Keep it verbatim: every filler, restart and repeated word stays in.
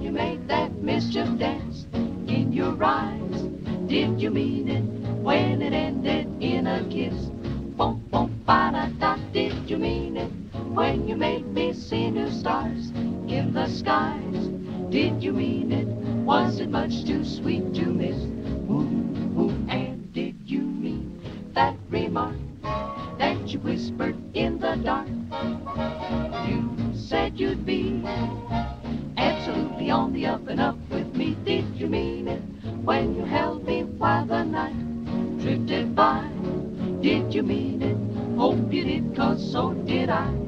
you made that mischief dance in your eyes? Did you mean it when it ended in a kiss? Boom, boom, ba-da-da. Did you mean it when you made me see new stars in the skies? Did you mean it? Was it much too sweet to miss? Ooh, ooh, and did you mean that remark that you whispered in the dark? You said you'd be absolutely on the up and up with me. Did you mean it when you held me while the night drifted by? Did you mean it? Hope you did, 'cause so did I.